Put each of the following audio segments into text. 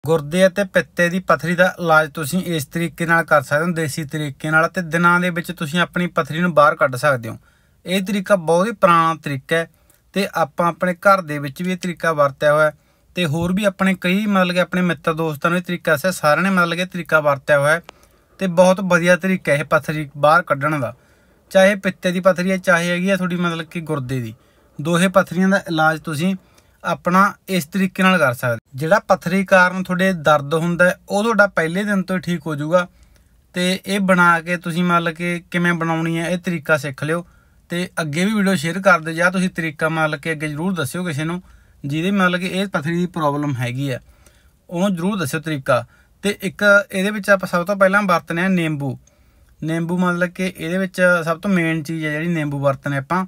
ਗੁਰਦੇ ਅਤੇ ਪਿੱਤੇ ਦੀ ਪੱਥਰੀ ਦਾ ਇਲਾਜ ਤੁਸੀਂ ਇਸ ਤਰੀਕੇ ਨਾਲ ਕਰ ਸਕਦੇ ਹੋ, ਦੇਸੀ ਤਰੀਕੇ ਨਾਲ, ਤੇ ਦਿਨਾਂ ਦੇ ਵਿੱਚ ਤੁਸੀਂ ਆਪਣੀ ਪੱਥਰੀ ਨੂੰ ਬਾਹਰ ਕੱਢ ਸਕਦੇ ਹੋ। ਇਹ ਤਰੀਕਾ ਬਹੁਤ ਹੀ ਪੁਰਾਣਾ ਤਰੀਕਾ ਹੈ ਤੇ ਆਪਾਂ ਆਪਣੇ ਘਰ ਦੇ ਵਿੱਚ ਵੀ ਇਹ ਤਰੀਕਾ ਵਰਤਿਆ ਹੋਇਆ ਤੇ ਹੋਰ ਵੀ ਆਪਣੇ ਕਈ ਮਤਲਬ ਕਿ ਆਪਣੇ ਮਿੱਤਰ ਦੋਸਤਾਂ ਨੂੰ ਇਹ ਤਰੀਕਾ ਦੱਸਿਆ, ਸਾਰਿਆਂ ਨੇ ਮਤਲਬ ਕਿ ਇਹ ਤਰੀਕਾ ਵਰਤਿਆ ਹੋਇਆ ਤੇ ਬਹੁਤ ਵਧੀਆ ਤਰੀਕਾ ਇਹ ਪੱਥਰੀ ਬਾਹਰ ਕੱਢਣ ਦਾ। ਚਾਹੇ ਪਿੱਤੇ ਦੀ ਪੱਥਰੀ ਹੈ, ਚਾਹੇ ਹੈਗੀ ਆ ਤੁਹਾਡੀ ਮਤਲਬ ਕਿ ਗੁਰਦੇ ਦੀ, ਦੋਹੇ ਪੱਥਰੀਆਂ ਦਾ ਇਲਾਜ ਤੁਸੀਂ ਆਪਣਾ ਇਸ ਤਰੀਕੇ ਨਾਲ ਕਰ ਸਕਦੇ। ਜਿਹੜਾ ਪੱਥਰੀ ਕਾਰਨ ਤੁਹਾਡੇ ਦਰਦ ਹੁੰਦਾ ਉਹ ਤੁਹਾਡਾ ਪਹਿਲੇ ਦਿਨ ਤੋਂ ਹੀ ਠੀਕ ਹੋ ਜਾਊਗਾ। ਤੇ ਇਹ ਬਣਾ ਕੇ ਤੁਸੀਂ ਮਤਲਬ ਕਿ ਕਿਵੇਂ ਬਣਾਉਣੀ ਹੈ ਇਹ ਤਰੀਕਾ ਸਿੱਖ ਲਿਓ ਤੇ ਅੱਗੇ ਵੀ ਵੀਡੀਓ ਸ਼ੇਅਰ ਕਰ ਦਿਓ, ਜਾਂ ਤੁਸੀਂ ਤਰੀਕਾ ਮਤਲਬ ਕਿ ਅੱਗੇ ਜ਼ਰੂਰ ਦੱਸਿਓ ਕਿਸੇ ਨੂੰ ਜਿਹਦੇ ਮਤਲਬ ਕਿ ਇਹ ਪੱਥਰੀ ਦੀ ਪ੍ਰੋਬਲਮ ਹੈਗੀ ਆ, ਉਹਨੂੰ ਜ਼ਰੂਰ ਦੱਸਿਓ ਤਰੀਕਾ। ਤੇ ਇੱਕ ਇਹਦੇ ਵਿੱਚ ਆਪਾਂ ਸਭ ਤੋਂ ਪਹਿਲਾਂ ਵਰਤਨੇ ਆ ਨਿੰਬੂ। ਨਿੰਬੂ ਮਤਲਬ ਕਿ ਇਹਦੇ ਵਿੱਚ ਸਭ ਤੋਂ ਮੇਨ ਚੀਜ਼ ਹੈ ਜਿਹੜੀ ਨਿੰਬੂ ਵਰਤਨੇ ਆਪਾਂ।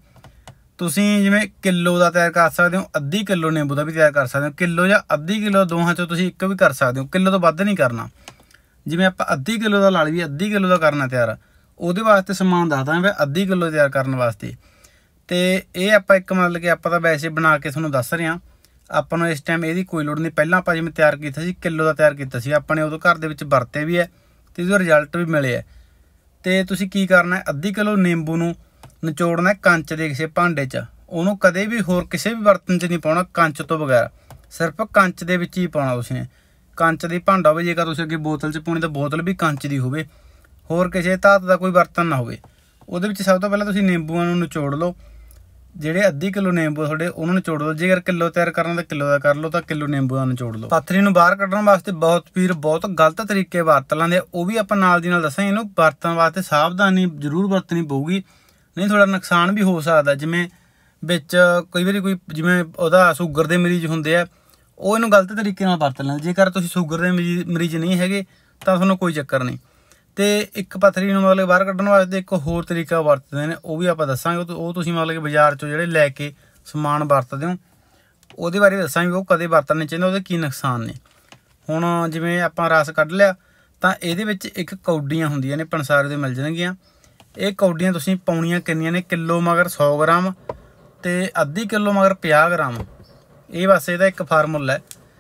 ਤੁਸੀਂ ਜਿਵੇਂ ਕਿਲੋ ਦਾ ਤਿਆਰ ਕਰ ਸਕਦੇ ਹੋ, ਅੱਧੀ ਕਿਲੋ ਨਿੰਬੂ ਦਾ ਵੀ ਤਿਆਰ ਕਰ ਸਕਦੇ ਹੋ। ਕਿਲੋ ਜਾਂ ਅੱਧੀ ਕਿਲੋ ਦੋਹਾਂ ਚੋਂ ਤੁਸੀਂ ਇੱਕ ਵੀ ਕਰ ਸਕਦੇ ਹੋ, ਕਿਲੋ ਤੋਂ ਵੱਧ ਨਹੀਂ ਕਰਨਾ। ਜਿਵੇਂ ਆਪਾਂ ਅੱਧੀ ਕਿਲੋ ਦਾ ਲਾ ਲਈਏ, ਅੱਧੀ ਕਿਲੋ ਦਾ ਕਰਨਾ ਤਿਆਰ, ਉਹਦੇ ਵਾਸਤੇ ਸਮਾਨ ਦੱਸਦਾ ਮੈਂ ਅੱਧੀ ਕਿਲੋ ਤਿਆਰ ਕਰਨ ਵਾਸਤੇ। ਤੇ ਇਹ ਆਪਾਂ ਇੱਕ ਮਤਲਬ ਕਿ ਆਪਾਂ ਤਾਂ ਵੈਸੇ ਬਣਾ ਕੇ ਤੁਹਾਨੂੰ ਦੱਸ ਰਹੇ ਹਾਂ, ਆਪਾਂ ਨੂੰ ਇਸ ਟਾਈਮ ਇਹਦੀ ਕੋਈ ਲੋੜ ਨਹੀਂ। ਪਹਿਲਾਂ ਆਪਾਂ ਜਿਵੇਂ ਤਿਆਰ ਕੀਤਾ ਸੀ, ਕਿਲੋ ਦਾ ਤਿਆਰ ਕੀਤਾ ਸੀ, ਆਪਾਂ ਨੇ ਉਦੋਂ ਘਰ ਦੇ ਵਿੱਚ ਵਰਤੇ ਵੀ ਹੈ ਤੇ ਇਹਦਾ ਰਿਜ਼ਲਟ ਵੀ ਮਿਲੇ ਹੈ। ਤੇ ਤੁਸੀਂ ਕੀ ਕਰਨਾ ਹੈ, ਅੱਧੀ ਕਿਲੋ ਨਿੰਬੂ ਨੂੰ ਨਿਚੋੜਨਾ ਕੰਚ ਦੇ ਕਿਸੇ ਭਾਂਡੇ 'ਚ, ਉਹਨੂੰ ਕਦੇ ਵੀ ਹੋਰ ਕਿਸੇ ਵੀ ਬਰਤਨ 'ਚ ਨਹੀਂ ਪਾਉਣਾ, ਕੰਚ ਤੋਂ ਬਗੈਰ, ਸਿਰਫ ਕੰਚ ਦੇ ਵਿੱਚ ਹੀ ਪਾਉਣਾ ਤੁਸੀਂ ਨੇ। ਕੰਚ ਦੀ ਭਾਂਡਾ ਹੋਵੇ, ਜੇਕਰ ਤੁਸੀਂ ਅੱਗੇ ਬੋਤਲ 'ਚ ਪਾਉਣੀ ਤਾਂ ਬੋਤਲ ਵੀ ਕੰਚ ਦੀ ਹੋਵੇ, ਹੋਰ ਕਿਸੇ ਧਾਤ ਦਾ ਕੋਈ ਬਰਤਨ ਨਾ ਹੋਵੇ। ਉਹਦੇ ਵਿੱਚ ਸਭ ਤੋਂ ਪਹਿਲਾਂ ਤੁਸੀਂ ਨਿੰਬੂਆਂ ਨੂੰ ਨਿਚੋੜ ਲਓ, ਜਿਹੜੇ ਅੱਧੀ ਕਿਲੋ ਨਿੰਬੂ ਤੁਹਾਡੇ ਉਹਨੂੰ ਨਿਚੋੜ ਲਓ। ਜੇਕਰ ਕਿਲੋ ਤਿਆਰ ਕਰਨਾ ਤਾਂ ਕਿਲੋ ਦਾ ਕਰ ਲਓ, ਤਾਂ ਕਿਲੋ ਨਿੰਬੂ ਦਾ ਨਿਚੋੜ ਲਓ। ਪੱਥਰੀ ਨੂੰ ਬਾਹਰ ਕੱਢਣ ਵਾਸਤੇ ਬਹੁਤ ਵੀਰ ਬਹੁਤ ਗਲਤ ਤਰੀਕੇ ਵਰਤ ਲੈਂਦੇ, ਉਹ ਵੀ ਆਪਾਂ ਨਾਲ ਦੀ ਨਾਲ ਦੱਸਾਂਗੇ। ਇਹਨੂੰ ਵਰਤਣ ਵਾਸਤੇ ਸਾਵਧਾਨੀ ਜ਼ਰੂਰ ਵਰਤਣੀ ਪਊਗੀ, ਨਹੀਂ ਥੋੜਾ ਨੁਕਸਾਨ ਵੀ ਹੋ ਸਕਦਾ। ਜਿਵੇਂ ਵਿੱਚ ਕਈ ਵਾਰੀ ਕੋਈ ਜਿਵੇਂ ਉਹਦਾ ਸ਼ੂਗਰ ਦੇ ਮਰੀਜ਼ ਹੁੰਦੇ ਆ, ਉਹ ਇਹਨੂੰ ਗਲਤ ਤਰੀਕੇ ਨਾਲ ਵਰਤ ਲੈਂਦੇ। ਜੇਕਰ ਤੁਸੀਂ ਸ਼ੂਗਰ ਦੇ ਮਰੀਜ਼ ਨਹੀਂ ਹੈਗੇ ਤਾਂ ਤੁਹਾਨੂੰ ਕੋਈ ਚੱਕਰ ਨਹੀਂ। ਤੇ ਇੱਕ ਪੱਥਰੀ ਨੂੰ ਮਤਲਬ ਬਾਹਰ ਕੱਢਣ ਵਾਸਤੇ ਇੱਕ ਹੋਰ ਤਰੀਕਾ ਵਰਤਦੇ ਨੇ, ਉਹ ਵੀ ਆਪਾਂ ਦੱਸਾਂਗੇ। ਉਹ ਤੁਸੀਂ ਮਤਲਬ ਕਿ ਬਾਜ਼ਾਰ 'ਚੋਂ ਜਿਹੜੇ ਲੈ ਕੇ ਸਮਾਨ ਵਰਤਦੇ ਹੋ ਉਹਦੇ ਬਾਰੇ ਦੱਸਾਂਗੇ, ਉਹ ਕਦੇ ਵਰਤਣੇ ਚਾਹੀਦੇ, ਉਹਦੇ ਕੀ ਨੁਕਸਾਨ ਨੇ। ਹੁਣ ਜਿਵੇਂ ਆਪਾਂ ਰਸ ਕੱਢ ਲਿਆ ਤਾਂ ਇਹਦੇ ਵਿੱਚ ਇੱਕ ਕੌਡੀਆਂ ਹੁੰਦੀਆਂ ਨੇ, ਪੰਸਾਰੇ ਦੇ ਮਿਲ ਜਾਣਗੀਆਂ। ਇਹ ਕੌਡੀਆਂ ਤੁਸੀਂ ਪਾਉਣੀਆਂ ਕਿੰਨੀਆਂ ਨੇ, ਕਿਲੋ ਮਗਰ 100 ਗ੍ਰਾਮ ਤੇ ਅੱਧੀ ਕਿਲੋ ਮਗਰ 50 ਗ੍ਰਾਮ। ਇਹ ਬਸ ਇਹਦਾ ਇੱਕ ਫਾਰਮੂਲਾ ਹੈ।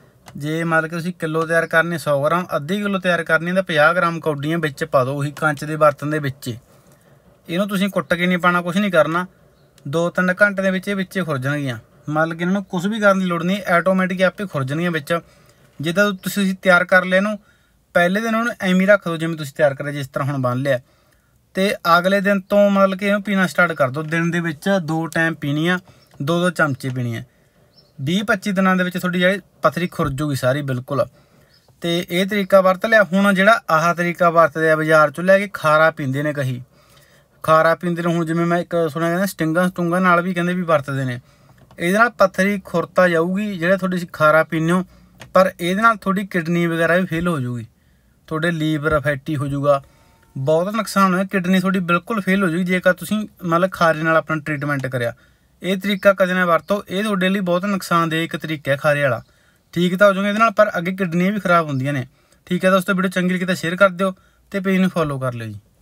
ਜੇ ਮਤਲਬ ਕਿ ਤੁਸੀਂ ਕਿਲੋ ਤਿਆਰ ਕਰਨੀ 100 ਗ੍ਰਾਮ, ਅੱਧੀ ਕਿਲੋ ਤਿਆਰ ਕਰਨੀ ਤਾਂ 50 ਗ੍ਰਾਮ ਕੌਡੀਆਂ ਵਿੱਚ ਪਾ ਦਿਓ, ਉਹੀ ਕੰਚ ਦੇ ਬਰਤਨ ਦੇ ਵਿੱਚ। ਇਹਨੂੰ ਤੁਸੀਂ ਕੁੱਟ ਕੇ ਨਹੀਂ ਪਾਉਣਾ, ਕੁਛ ਨਹੀਂ ਕਰਨਾ। 2-3 ਘੰਟੇ ਦੇ ਵਿੱਚ ਇਹ ਵਿੱਚੇ ਖੁਰ ਜਾਣਗੀਆਂ, ਮਤਲਬ ਕਿ ਇਹਨਾਂ ਨੂੰ ਕੁਛ ਵੀ ਕਰਨ ਦੀ ਲੋੜ ਨਹੀਂ, ਆਟੋਮੈਟਿਕ ਆਪੇ ਖੁਰ ਜਾਣਗੀਆਂ ਵਿੱਚ। ਜਿੱਦਾਂ ਤੁਸੀਂ ਤਿਆਰ ਕਰ ਲਿਆ ਇਹਨੂੰ, ਪਹਿਲੇ ਦਿਨ ਉਹਨੂੰ ਐਵੇਂ ਰੱਖ ਦਿਓ ਜਿਵੇਂ ਤੁਸੀਂ ਤਿਆਰ ਕਰਿਆ, ਜਿਸ ਤਰ੍ਹਾਂ ਹੁਣ ਬੰਨ ਲਿਆ। ਤੇ ਅਗਲੇ ਦਿਨ ਤੋਂ ਮਤਲਬ ਕਿ ਇਹਨੂੰ ਪੀਣਾ ਸਟਾਰਟ ਕਰ ਦਿਓ। ਦਿਨ ਦੇ ਵਿੱਚ 2 ਟਾਈਮ ਪੀਣੀ ਆ, 2-2 ਚਮਚੇ ਪੀਣੀ ਆ। 20-25 ਦਿਨਾਂ ਦੇ ਵਿੱਚ ਤੁਹਾਡੀ ਜਿਹੜੀ ਪੱਥਰੀ ਖੁਰ ਜੂਗੀ ਸਾਰੀ ਬਿਲਕੁਲ। ਤੇ ਇਹ ਤਰੀਕਾ ਵਰਤ ਲਿਆ। ਹੁਣ ਜਿਹੜਾ ਆਹ ਤਰੀਕਾ ਵਰਤਦੇ ਆ ਬਾਜ਼ਾਰ 'ਚੋਂ ਲੈ ਕੇ, ਖਾਰਾ ਪੀਂਦੇ ਨੇ, ਕਹੀ ਖਾਰਾ ਪੀਂਦੇ ਨੇ। ਹੁਣ ਜਿਵੇਂ ਮੈਂ ਇੱਕ ਸੁਣਿਆ ਕਹਿੰਦਾ ਸਟਿੰਗਾਂ ਨਾਲ ਵੀ ਕਹਿੰਦੇ ਵੀ ਵਰਤਦੇ ਨੇ। ਇਹਦੇ ਨਾਲ ਪੱਥਰੀ ਖੁਰਤਾ ਜਾਊਗੀ ਜਿਹੜਾ ਤੁਹਾਡੀ ਖਾਰਾ ਪੀਂਦੇ ਹੋ, ਪਰ ਇਹਦੇ ਨਾਲ ਤੁਹਾਡੀ ਕਿਡਨੀ ਵਗੈਰਾ ਵੀ ਫੇਲ ਹੋ ਜੂਗੀ, ਤੁਹਾਡੇ ਲੀਵਰ ਫੈਟੀ ਹੋ ਜਾਊਗਾ, ਬਹੁਤ ਨੁਕਸਾਨ ਹੋਇਆ। ਕਿਡਨੀ ਤੁਹਾਡੀ ਬਿਲਕੁਲ ਫੇਲ ਹੋ ਜੂਗੀ ਜੇਕਰ ਤੁਸੀਂ ਮਤਲਬ ਖਾਰੇ ਨਾਲ ਆਪਣਾ ਟਰੀਟਮੈਂਟ ਕਰਿਆ। ਇਹ ਤਰੀਕਾ ਕਦੇ ਨਾ ਵਰਤੋ, ਇਹ ਤੁਹਾਡੇ ਲਈ ਬਹੁਤ ਨੁਕਸਾਨਦੇਹ ਇੱਕ ਤਰੀਕਾ ਹੈ ਖਾਰੇ ਵਾਲਾ। ਠੀਕ ਤਾਂ ਹੋ ਜਾਊਗੇ ਇਹਦੇ ਨਾਲ, ਪਰ ਅੱਗੇ ਕਿਡਨੀਆਂ ਵੀ ਖਰਾਬ ਹੁੰਦੀਆਂ ਨੇ। ਠੀਕ ਹੈ ਦੋਸਤੋ, ਵੀਡੀਓ ਚੰਗੀ ਲੱਗੀ ਤਾਂ ਸ਼ੇਅਰ ਕਰ ਦਿਓ ਤੇ ਪੇਜ ਨੂੰ ਫੋਲੋ ਕਰ ਲਿਓ ਜੀ।